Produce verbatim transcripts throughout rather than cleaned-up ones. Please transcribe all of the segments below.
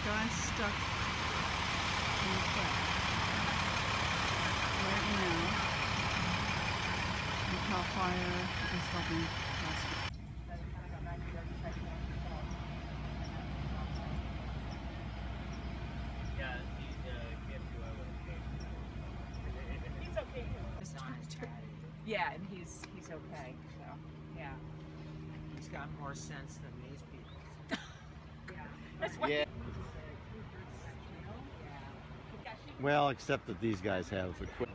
guy's stuck in the crack right now. The Cal Fire is helping rescue. Yeah, he's uh, can't do it. He's okay. It's not as bad. Yeah, and he's he's okay. So yeah. He's got more sense than these people. Yeah. That's what. Yeah. Well, except that these guys have equipment.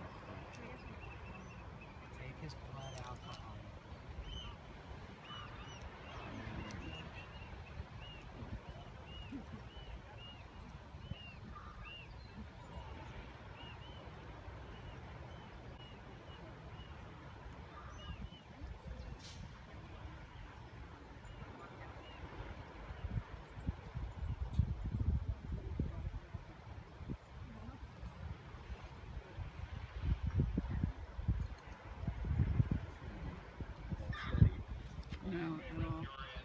Take his blood alcohol. No, at all.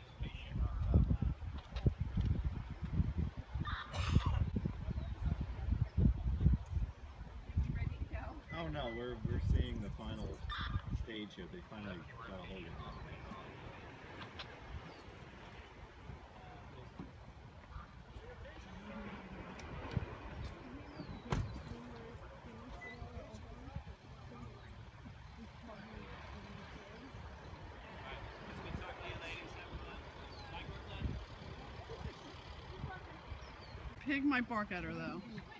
Oh no, we're we're seeing the final stage here. They finally got a hold of it. Pig might bark at her though.